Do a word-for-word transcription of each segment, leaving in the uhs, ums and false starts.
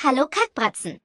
Hallo Kackbratzen!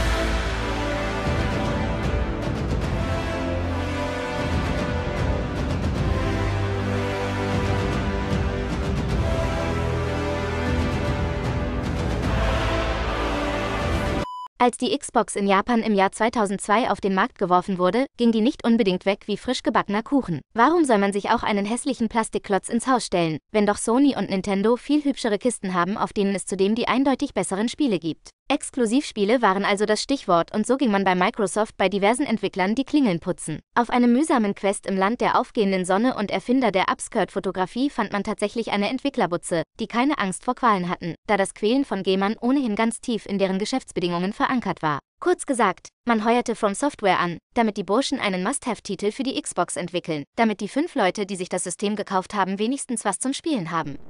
Als die Xbox in Japan im Jahr zweitausendzwei auf den Markt geworfen wurde, ging die nicht unbedingt weg wie frisch gebackener Kuchen. Warum soll man sich auch einen hässlichen Plastikklotz ins Haus stellen, wenn doch Sony und Nintendo viel hübschere Kisten haben, auf denen es zudem die eindeutig besseren Spiele gibt? Exklusivspiele waren also das Stichwort und so ging man bei Microsoft bei diversen Entwicklern die Klingeln putzen. Auf einem mühsamen Quest im Land der aufgehenden Sonne und Erfinder der Upskirt-Fotografie fand man tatsächlich eine Entwicklerbutze, die keine Angst vor Qualen hatten, da das Quälen von Gamern ohnehin ganz tief in deren Geschäftsbedingungen verankert war. Kurz gesagt, man heuerte From Software an, damit die Burschen einen Must-Have-Titel für die Xbox entwickeln, damit die fünf Leute, die sich das System gekauft haben, wenigstens was zum Spielen haben.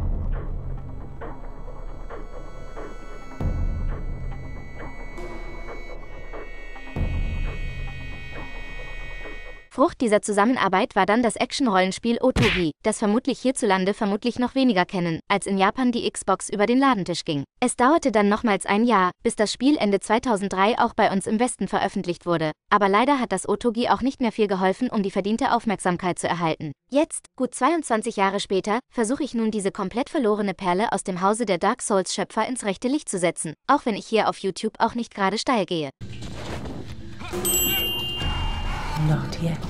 Frucht dieser Zusammenarbeit war dann das Action-Rollenspiel Otogi, das vermutlich hierzulande vermutlich noch weniger kennen, als in Japan die Xbox über den Ladentisch ging. Es dauerte dann nochmals ein Jahr, bis das Spiel Ende zweitausenddrei auch bei uns im Westen veröffentlicht wurde, aber leider hat das Otogi auch nicht mehr viel geholfen, um die verdiente Aufmerksamkeit zu erhalten. Jetzt, gut zweiundzwanzig Jahre später, versuche ich nun diese komplett verlorene Perle aus dem Hause der Dark Souls-Schöpfer ins rechte Licht zu setzen, auch wenn ich hier auf YouTube auch nicht gerade steil gehe. Not yet.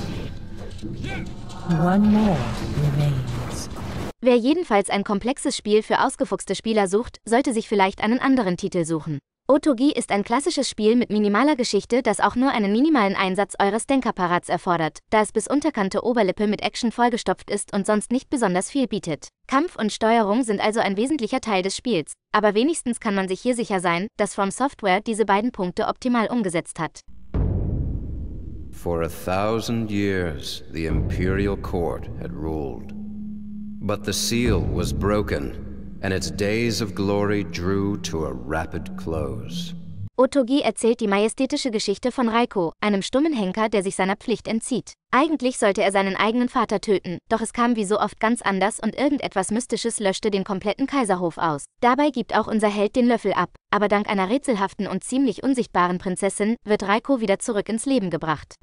One more remains. Wer jedenfalls ein komplexes Spiel für ausgefuchste Spieler sucht, sollte sich vielleicht einen anderen Titel suchen. Otogi ist ein klassisches Spiel mit minimaler Geschichte, das auch nur einen minimalen Einsatz eures Denkapparats erfordert, da es bis unterkante Oberlippe mit Action vollgestopft ist und sonst nicht besonders viel bietet. Kampf und Steuerung sind also ein wesentlicher Teil des Spiels, aber wenigstens kann man sich hier sicher sein, dass From Software diese beiden Punkte optimal umgesetzt hat. For a thousand years, the imperial court had ruled. But the seal was broken, and its days of glory drew to a rapid close. Otogi erzählt die majestätische Geschichte von Raiko, einem stummen Henker, der sich seiner Pflicht entzieht. Eigentlich sollte er seinen eigenen Vater töten, doch es kam wie so oft ganz anders und irgendetwas Mystisches löschte den kompletten Kaiserhof aus. Dabei gibt auch unser Held den Löffel ab, aber dank einer rätselhaften und ziemlich unsichtbaren Prinzessin wird Raiko wieder zurück ins Leben gebracht.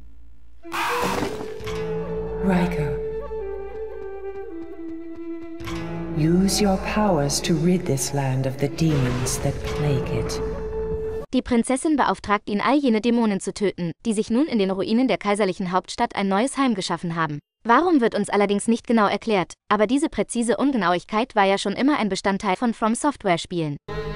Raiko, use your powers to rid this land of the demons that plague it. Die Prinzessin beauftragt ihn, all jene Dämonen zu töten, die sich nun in den Ruinen der kaiserlichen Hauptstadt ein neues Heim geschaffen haben. Warum wird uns allerdings nicht genau erklärt, aber diese präzise Ungenauigkeit war ja schon immer ein Bestandteil von From Software Spielen.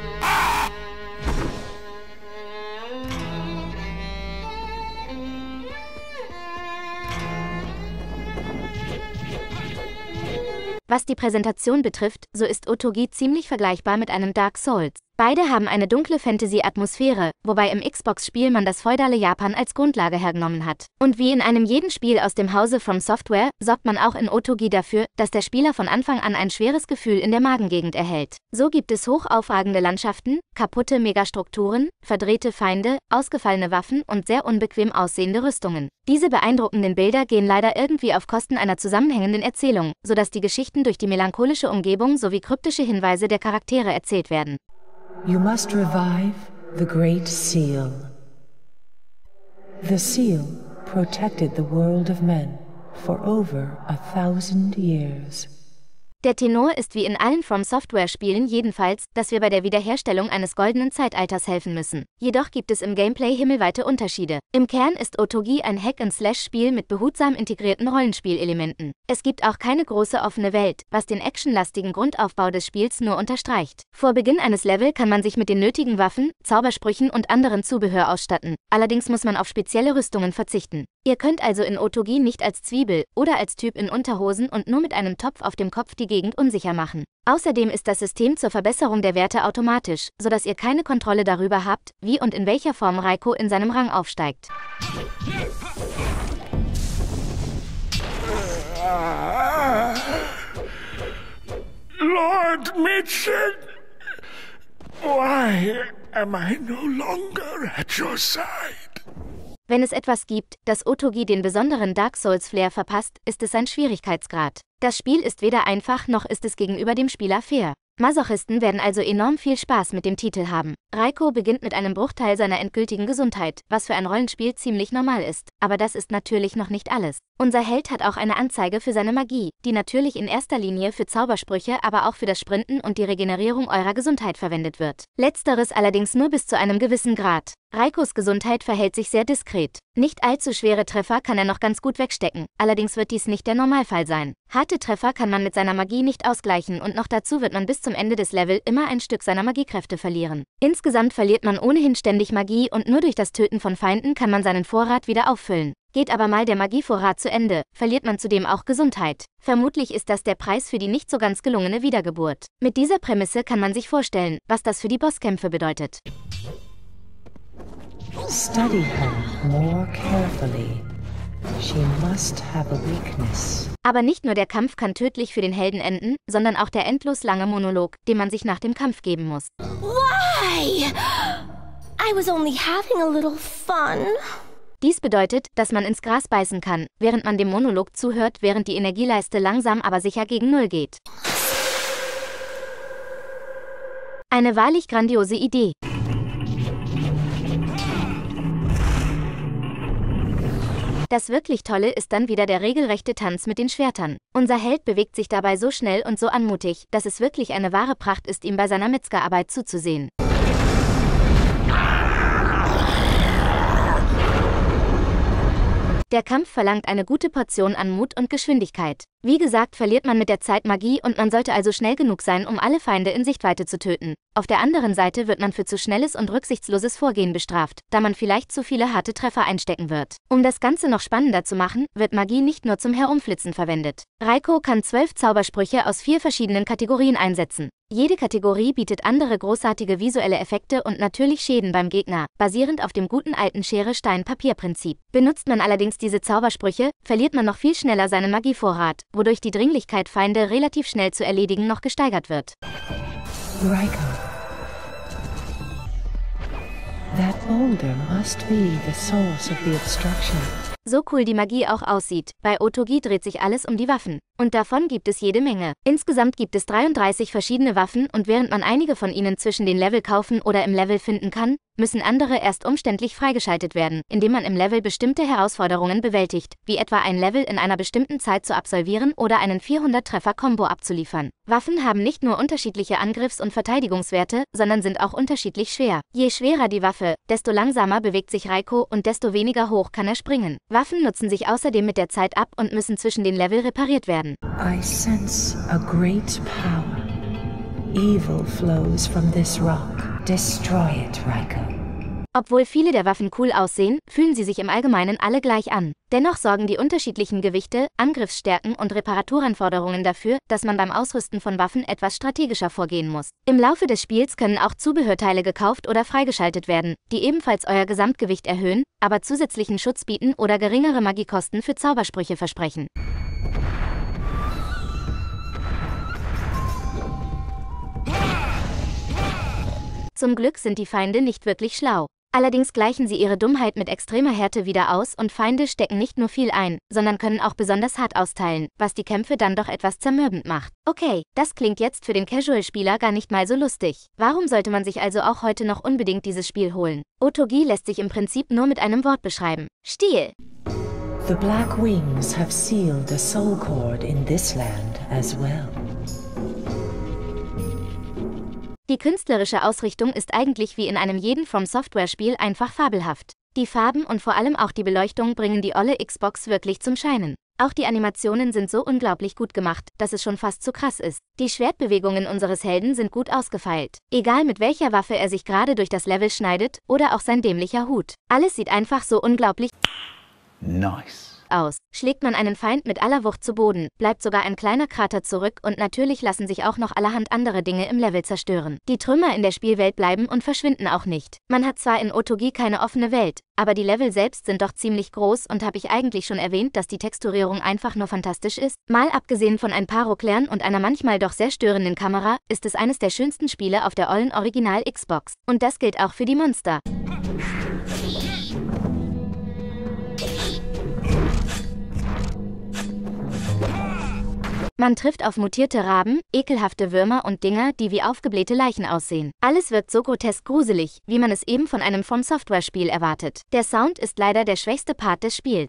Was die Präsentation betrifft, so ist Otogi ziemlich vergleichbar mit einem Dark Souls. Beide haben eine dunkle Fantasy-Atmosphäre, wobei im Xbox-Spiel man das feudale Japan als Grundlage hergenommen hat. Und wie in einem jeden Spiel aus dem Hause From Software, sorgt man auch in Otogi dafür, dass der Spieler von Anfang an ein schweres Gefühl in der Magengegend erhält. So gibt es hochaufragende Landschaften, kaputte Megastrukturen, verdrehte Feinde, ausgefallene Waffen und sehr unbequem aussehende Rüstungen. Diese beeindruckenden Bilder gehen leider irgendwie auf Kosten einer zusammenhängenden Erzählung, sodass die Geschichten durch die melancholische Umgebung sowie kryptische Hinweise der Charaktere erzählt werden. You must revive the Great Seal. The seal protected the world of men for over a thousand years. Der Tenor ist wie in allen From Software Spielen jedenfalls, dass wir bei der Wiederherstellung eines goldenen Zeitalters helfen müssen. Jedoch gibt es im Gameplay himmelweite Unterschiede. Im Kern ist Otogi ein Hack-and-Slash-Spiel mit behutsam integrierten Rollenspielelementen. Es gibt auch keine große offene Welt, was den actionlastigen Grundaufbau des Spiels nur unterstreicht. Vor Beginn eines Levels kann man sich mit den nötigen Waffen, Zaubersprüchen und anderen Zubehör ausstatten. Allerdings muss man auf spezielle Rüstungen verzichten. Ihr könnt also in Otogi nicht als Zwiebel oder als Typ in Unterhosen und nur mit einem Topf auf dem Kopf die Gegend unsicher machen. Außerdem ist das System zur Verbesserung der Werte automatisch, sodass ihr keine Kontrolle darüber habt, wie und in welcher Form Raiko in seinem Rang aufsteigt. Lord Mitchell, why am I no longer at your side? Wenn es etwas gibt, das Otogi den besonderen Dark Souls-Flair verpasst, ist es sein Schwierigkeitsgrad. Das Spiel ist weder einfach noch ist es gegenüber dem Spieler fair. Masochisten werden also enorm viel Spaß mit dem Titel haben. Reiko beginnt mit einem Bruchteil seiner endgültigen Gesundheit, was für ein Rollenspiel ziemlich normal ist. Aber das ist natürlich noch nicht alles. Unser Held hat auch eine Anzeige für seine Magie, die natürlich in erster Linie für Zaubersprüche, aber auch für das Sprinten und die Regenerierung eurer Gesundheit verwendet wird. Letzteres allerdings nur bis zu einem gewissen Grad. Reikos Gesundheit verhält sich sehr diskret. Nicht allzu schwere Treffer kann er noch ganz gut wegstecken, allerdings wird dies nicht der Normalfall sein. Harte Treffer kann man mit seiner Magie nicht ausgleichen und noch dazu wird man bis zum Ende des Levels immer ein Stück seiner Magiekräfte verlieren. Insgesamt verliert man ohnehin ständig Magie und nur durch das Töten von Feinden kann man seinen Vorrat wieder auffüllen. Geht aber mal der Magievorrat zu Ende, verliert man zudem auch Gesundheit. Vermutlich ist das der Preis für die nicht so ganz gelungene Wiedergeburt. Mit dieser Prämisse kann man sich vorstellen, was das für die Bosskämpfe bedeutet. Study her more carefully. She must have a weakness. Aber nicht nur der Kampf kann tödlich für den Helden enden, sondern auch der endlos lange Monolog, den man sich nach dem Kampf geben muss. Why? I was only having a little fun. Dies bedeutet, dass man ins Gras beißen kann, während man dem Monolog zuhört, während die Energieleiste langsam aber sicher gegen Null geht. Eine wahrlich grandiose Idee. Das wirklich Tolle ist dann wieder der regelrechte Tanz mit den Schwertern. Unser Held bewegt sich dabei so schnell und so anmutig, dass es wirklich eine wahre Pracht ist, ihm bei seiner Metzgerarbeit zuzusehen. Der Kampf verlangt eine gute Portion an Mut und Geschwindigkeit. Wie gesagt, verliert man mit der Zeit Magie und man sollte also schnell genug sein, um alle Feinde in Sichtweite zu töten. Auf der anderen Seite wird man für zu schnelles und rücksichtsloses Vorgehen bestraft, da man vielleicht zu viele harte Treffer einstecken wird. Um das Ganze noch spannender zu machen, wird Magie nicht nur zum Herumflitzen verwendet. Reiko kann zwölf Zaubersprüche aus vier verschiedenen Kategorien einsetzen. Jede Kategorie bietet andere großartige visuelle Effekte und natürlich Schäden beim Gegner, basierend auf dem guten alten Schere-Stein-Papier-Prinzip. Benutzt man allerdings diese Zaubersprüche, verliert man noch viel schneller seinen Magievorrat, wodurch die Dringlichkeit, Feinde relativ schnell zu erledigen, noch gesteigert wird. Reiko. That boulder must be the source of the obstruction. So cool die Magie auch aussieht, bei Otogi dreht sich alles um die Waffen. Und davon gibt es jede Menge. Insgesamt gibt es dreiunddreißig verschiedene Waffen und während man einige von ihnen zwischen den Level kaufen oder im Level finden kann, müssen andere erst umständlich freigeschaltet werden, indem man im Level bestimmte Herausforderungen bewältigt, wie etwa ein Level in einer bestimmten Zeit zu absolvieren oder einen vierhundert-Treffer-Kombo abzuliefern. Waffen haben nicht nur unterschiedliche Angriffs- und Verteidigungswerte, sondern sind auch unterschiedlich schwer. Je schwerer die Waffe, desto langsamer bewegt sich Reiko und desto weniger hoch kann er springen. Waffen nutzen sich außerdem mit der Zeit ab und müssen zwischen den Level repariert werden. I sense a great power. Evil flows from this rock. Destroy it, Reiko. Obwohl viele der Waffen cool aussehen, fühlen sie sich im Allgemeinen alle gleich an. Dennoch sorgen die unterschiedlichen Gewichte, Angriffsstärken und Reparaturanforderungen dafür, dass man beim Ausrüsten von Waffen etwas strategischer vorgehen muss. Im Laufe des Spiels können auch Zubehörteile gekauft oder freigeschaltet werden, die ebenfalls euer Gesamtgewicht erhöhen, aber zusätzlichen Schutz bieten oder geringere Magiekosten für Zaubersprüche versprechen. Zum Glück sind die Feinde nicht wirklich schlau. Allerdings gleichen sie ihre Dummheit mit extremer Härte wieder aus und Feinde stecken nicht nur viel ein, sondern können auch besonders hart austeilen, was die Kämpfe dann doch etwas zermürbend macht. Okay, das klingt jetzt für den Casual-Spieler gar nicht mal so lustig. Warum sollte man sich also auch heute noch unbedingt dieses Spiel holen? Otogi lässt sich im Prinzip nur mit einem Wort beschreiben. Stil. The Black Wings have sealed a soul cord in this land as well. Die künstlerische Ausrichtung ist eigentlich wie in einem jeden From Software-Spiel einfach fabelhaft. Die Farben und vor allem auch die Beleuchtung bringen die olle Xbox wirklich zum Scheinen. Auch die Animationen sind so unglaublich gut gemacht, dass es schon fast zu krass ist. Die Schwertbewegungen unseres Helden sind gut ausgefeilt. Egal mit welcher Waffe er sich gerade durch das Level schneidet oder auch sein dämlicher Hut. Alles sieht einfach so unglaublich Nice. aus. Schlägt man einen Feind mit aller Wucht zu Boden, bleibt sogar ein kleiner Krater zurück und natürlich lassen sich auch noch allerhand andere Dinge im Level zerstören. Die Trümmer in der Spielwelt bleiben und verschwinden auch nicht. Man hat zwar in Otogi keine offene Welt, aber die Level selbst sind doch ziemlich groß und habe ich eigentlich schon erwähnt, dass die Texturierung einfach nur fantastisch ist? Mal abgesehen von ein paar Rucklern und einer manchmal doch sehr störenden Kamera, ist es eines der schönsten Spiele auf der ollen Original-Xbox. Und das gilt auch für die Monster. Man trifft auf mutierte Raben, ekelhafte Würmer und Dinger, die wie aufgeblähte Leichen aussehen. Alles wirkt so grotesk gruselig, wie man es eben von einem From Software-Spiel erwartet. Der Sound ist leider der schwächste Part des Spiels.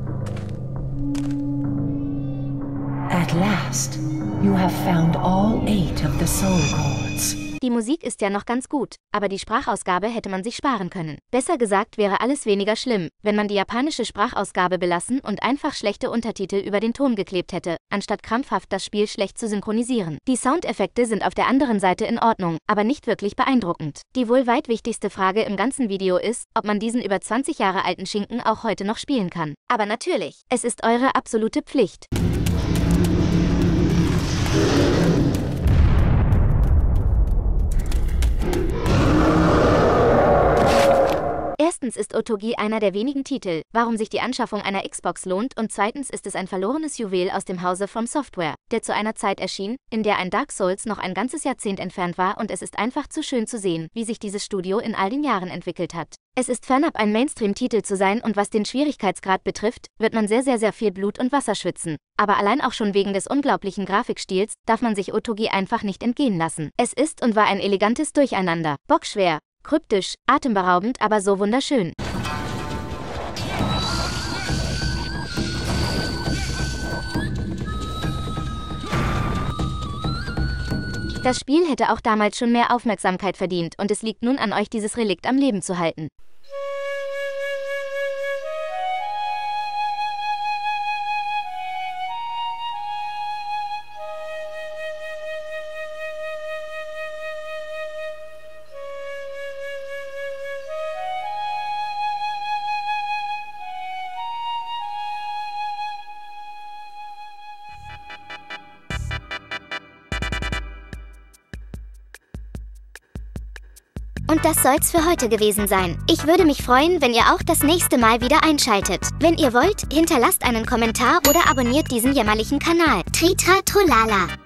At last, you have found all eight of the soul chords. Die Musik ist ja noch ganz gut, aber die Sprachausgabe hätte man sich sparen können. Besser gesagt wäre alles weniger schlimm, wenn man die japanische Sprachausgabe belassen und einfach schlechte Untertitel über den Ton geklebt hätte, anstatt krampfhaft das Spiel schlecht zu synchronisieren. Die Soundeffekte sind auf der anderen Seite in Ordnung, aber nicht wirklich beeindruckend. Die wohl weit wichtigste Frage im ganzen Video ist, ob man diesen über zwanzig Jahre alten Schinken auch heute noch spielen kann. Aber natürlich, es ist eure absolute Pflicht. Erstens ist Otogi einer der wenigen Titel, warum sich die Anschaffung einer Xbox lohnt, und zweitens ist es ein verlorenes Juwel aus dem Hause From Software, der zu einer Zeit erschien, in der ein Dark Souls noch ein ganzes Jahrzehnt entfernt war, und es ist einfach zu schön zu sehen, wie sich dieses Studio in all den Jahren entwickelt hat. Es ist fernab ein Mainstream-Titel zu sein, und was den Schwierigkeitsgrad betrifft, wird man sehr sehr sehr viel Blut und Wasser schwitzen. Aber allein auch schon wegen des unglaublichen Grafikstils darf man sich Otogi einfach nicht entgehen lassen. Es ist und war ein elegantes Durcheinander, bockschwer, kryptisch, atemberaubend, aber so wunderschön. Das Spiel hätte auch damals schon mehr Aufmerksamkeit verdient, und es liegt nun an euch, dieses Relikt am Leben zu halten. Und das soll's für heute gewesen sein. Ich würde mich freuen, wenn ihr auch das nächste Mal wieder einschaltet. Wenn ihr wollt, hinterlasst einen Kommentar oder abonniert diesen jämmerlichen Kanal. Tritra Trollala.